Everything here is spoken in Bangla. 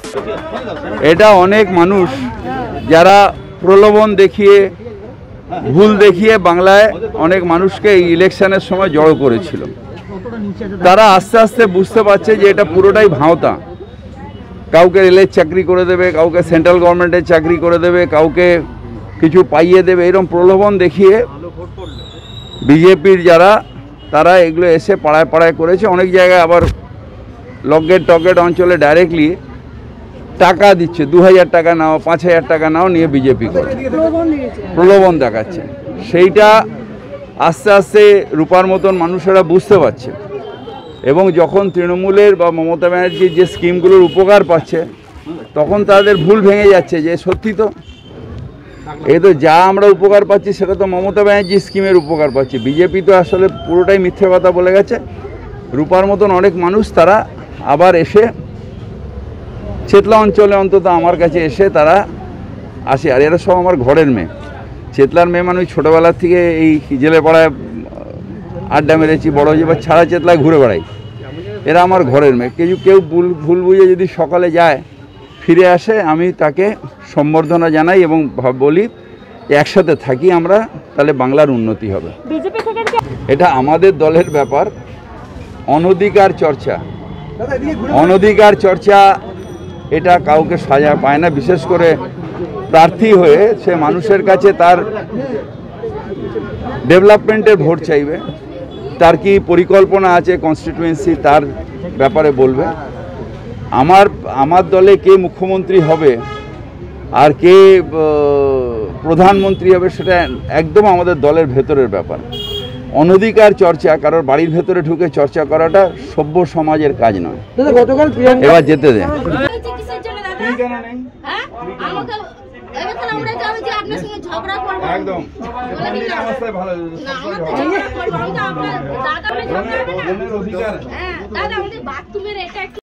এটা অনেক মানুষ যারা প্রলোভন দেখিয়ে ভুল দেখিয়ে বাংলায় অনেক মানুষকে এই ইলেকশনের সময় জড়ো করেছিল, তারা আস্তে আস্তে বুঝতে পারছে যে এটা পুরোটাই ভাঁওতা। কাউকে রেলের চাকরি করে দেবে, কাউকে সেন্ট্রাল গভর্নমেন্টের চাকরি করে দেবে, কাউকে কিছু পাইয়ে দেবে, এরকম প্রলোভন দেখিয়ে বিজেপির যারা তারা এগুলো এসে পাড়ায় পাড়ায় করেছে। অনেক জায়গায় আবার লকগেট টকগেট অঞ্চলে ডাইরেক্টলি টাকা দিচ্ছে, 2000 টাকা নাও, 5000 টাকা নাও, নিয়ে বিজেপি করে প্রলোভন দেখাচ্ছে। সেইটা আস্তে আস্তে রূপার মতন মানুষেরা বুঝতে পারছে, এবং যখন তৃণমূলের বা মমতা ব্যানার্জির যে স্কিমগুলোর উপকার পাচ্ছে তখন তাদের ভুল ভেঙে যাচ্ছে যে সত্যি তো এই তো যা আমরা উপকার পাচ্ছি সেটা তো মমতা ব্যানার্জির স্কিমের উপকার পাচ্ছি। বিজেপি তো আসলে পুরোটাই মিথ্যে কথা বলে গেছে। রূপার মতন অনেক মানুষ তারা আবার এসে চেতলা অঞ্চলে অন্তত আমার কাছে এসে তারা আসে। আর এরা সব আমার ঘরের মেয়ে, চেতলার মেয়ে মানে ছোটোবেলার থেকে এই জেলে পাড়ায় আড্ডা মেরেছি, বড় হয়েছে, বা ছাড়া চেতলায় ঘুরে বেড়াই। এরা আমার ঘরের মেয়ে। কেউ ভুল বুঝে যদি সকালে যায় ফিরে আসে, আমি তাকে সম্বর্ধনা জানাই এবং বলি একসাথে থাকি আমরা, তাহলে বাংলার উন্নতি হবে। এটা আমাদের দলের ব্যাপার। অনধিকার চর্চা এটা কাউকে সাজা পায় না। বিশেষ করে প্রার্থী হয়ে সে মানুষের কাছে তার ডেভেলপমেন্টের ভোট চাইবে, তার কি পরিকল্পনা আছে কনস্টিটিউয়েন্সি তার ব্যাপারে বলবে। আমার দলে কে মুখ্যমন্ত্রী হবে আর কে প্রধানমন্ত্রী হবে সেটা একদম আমাদের দলের ভেতরের ব্যাপার। অনধিকার চর্চা, কারোর বাড়ির ভেতরে ঢুকে চর্চা করাটা সভ্য সমাজের কাজ নয়। এবার যেতে দেন। একদম